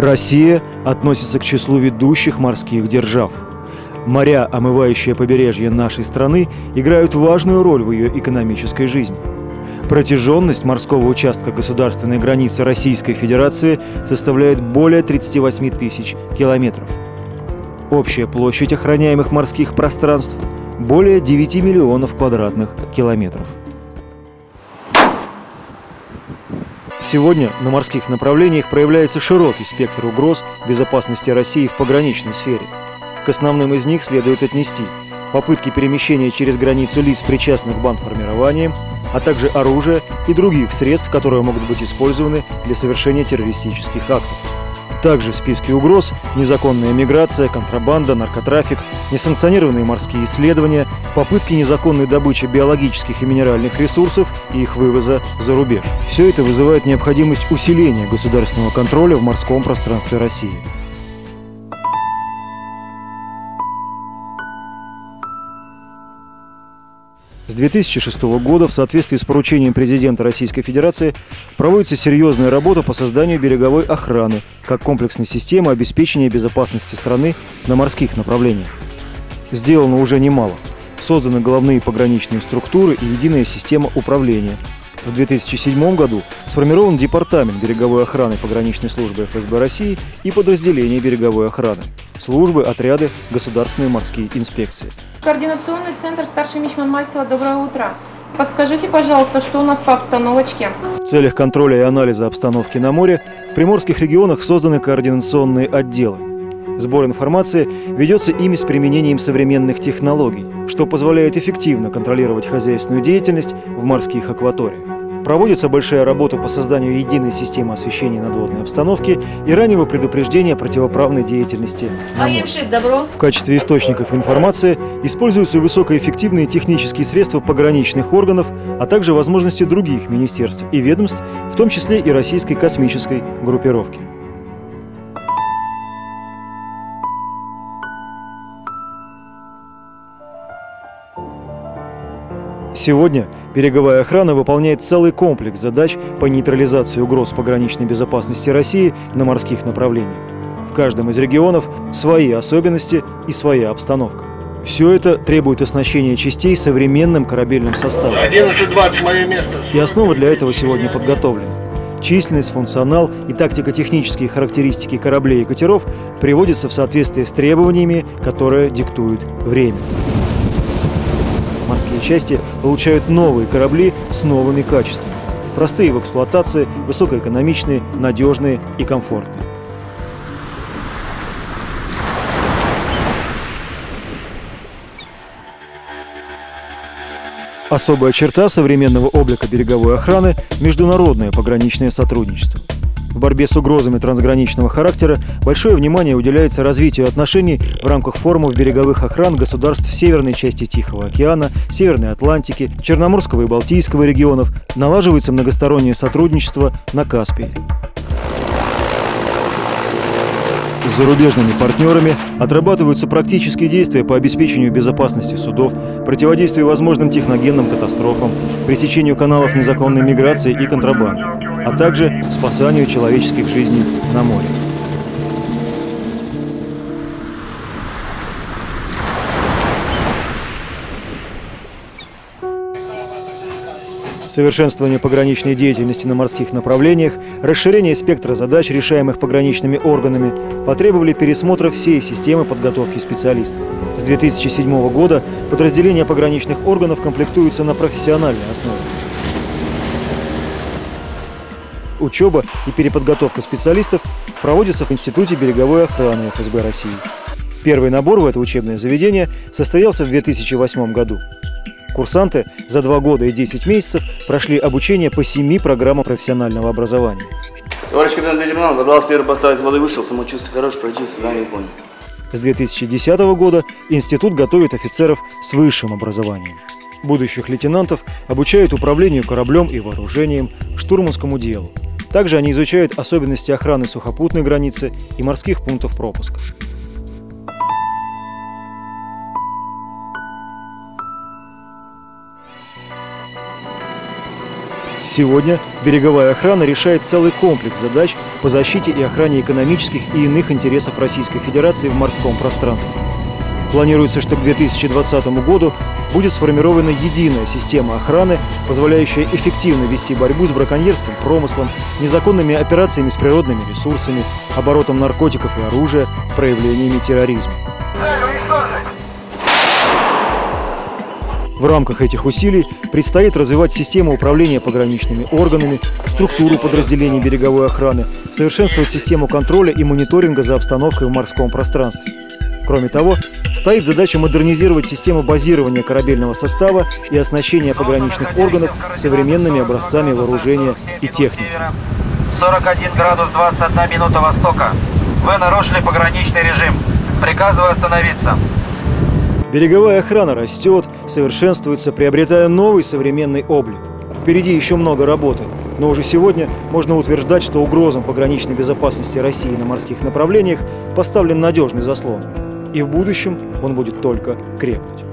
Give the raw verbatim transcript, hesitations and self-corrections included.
Россия относится к числу ведущих морских держав. Моря, омывающие побережье нашей страны, играют важную роль в ее экономической жизни. Протяженность морского участка государственной границы Российской Федерации составляет более тридцати восьми тысяч километров. Общая площадь охраняемых морских пространств – более девяти миллионов квадратных километров. Сегодня на морских направлениях проявляется широкий спектр угроз безопасности России в пограничной сфере. К основным из них следует отнести попытки перемещения через границу лиц, причастных к бандформированиям, а также оружия и других средств, которые могут быть использованы для совершения террористических актов. Также в списке угроз незаконная миграция, контрабанда, наркотрафик, несанкционированные морские исследования, попытки незаконной добычи биологических и минеральных ресурсов и их вывоза за рубеж. Все это вызывает необходимость усиления государственного контроля в морском пространстве России. С две тысячи шестого года в соответствии с поручением президента Российской Федерации проводится серьезная работа по созданию береговой охраны как комплексной системы обеспечения безопасности страны на морских направлениях. Сделано уже немало. Созданы головные пограничные структуры и единая система управления. В две тысячи седьмом году сформирован Департамент береговой охраны пограничной службы эф эс бэ России и подразделения береговой охраны, службы, отряды, государственные морские инспекции. Координационный центр старший мичман Мальцева, доброе утро. Подскажите, пожалуйста, что у нас по обстановочке? В целях контроля и анализа обстановки на море в приморских регионах созданы координационные отделы. Сбор информации ведется ими с применением современных технологий, что позволяет эффективно контролировать хозяйственную деятельность в морских акваториях. Проводится большая работа по созданию единой системы освещения надводной обстановки и раннего предупреждения противоправной деятельности на море. В качестве источников информации используются высокоэффективные технические средства пограничных органов, а также возможности других министерств и ведомств, в том числе и российской космической группировки. Сегодня береговая охрана выполняет целый комплекс задач по нейтрализации угроз пограничной безопасности России на морских направлениях. В каждом из регионов свои особенности и своя обстановка. Все это требует оснащения частей современным корабельным составом. одиннадцать двадцать, мое место. И основа для этого сегодня подготовлена. Численность, функционал и тактико-технические характеристики кораблей и катеров приводятся в соответствие с требованиями, которые диктует время. Морские части получают новые корабли с новыми качествами. Простые в эксплуатации, высокоэкономичные, надежные и комфортные. Особая черта современного облика береговой охраны – международное пограничное сотрудничество. В борьбе с угрозами трансграничного характера большое внимание уделяется развитию отношений в рамках форумов береговых охран государств северной части Тихого океана, Северной Атлантики, Черноморского и Балтийского регионов, налаживается многостороннее сотрудничество на Каспии. С зарубежными партнерами отрабатываются практические действия по обеспечению безопасности судов, противодействию возможным техногенным катастрофам, пресечению каналов незаконной миграции и контрабанды, а также спасанию человеческих жизней на море. Совершенствование пограничной деятельности на морских направлениях, расширение спектра задач, решаемых пограничными органами, потребовали пересмотра всей системы подготовки специалистов. С две тысячи седьмого года подразделения пограничных органов комплектуются на профессиональной основе. Учеба и переподготовка специалистов проводятся в Институте береговой охраны эф эс бэ России. Первый набор в это учебное заведение состоялся в две тысячи восьмом году. Курсанты за два года и десять месяцев прошли обучение по семи программам профессионального образования. Товарищ капитан-лейтенант, водолаз первый поставил из воды вышел, самочувствие хорошее, прочистил, задание понял. С две тысячи десятого года институт готовит офицеров с высшим образованием. Будущих лейтенантов обучают управлению кораблем и вооружением, штурманскому делу. Также они изучают особенности охраны сухопутной границы и морских пунктов пропуска. Сегодня береговая охрана решает целый комплекс задач по защите и охране экономических и иных интересов Российской Федерации в морском пространстве. Планируется, что к две тысячи двадцатому году будет сформирована единая система охраны, позволяющая эффективно вести борьбу с браконьерским промыслом, незаконными операциями с природными ресурсами, оборотом наркотиков и оружия, проявлениями терроризма. В рамках этих усилий предстоит развивать систему управления пограничными органами, структуру подразделений береговой охраны, совершенствовать систему контроля и мониторинга за обстановкой в морском пространстве. Кроме того, стоит задача модернизировать систему базирования корабельного состава и оснащения пограничных органов современными образцами вооружения и техники. сорок один градус двадцать одна минута востока. Вы нарушили пограничный режим. Приказываю остановиться. Береговая охрана растет, совершенствуется, приобретая новый современный облик. Впереди еще много работы, но уже сегодня можно утверждать, что угрозам пограничной безопасности России на морских направлениях поставлен надежный заслон. И в будущем он будет только крепнуть.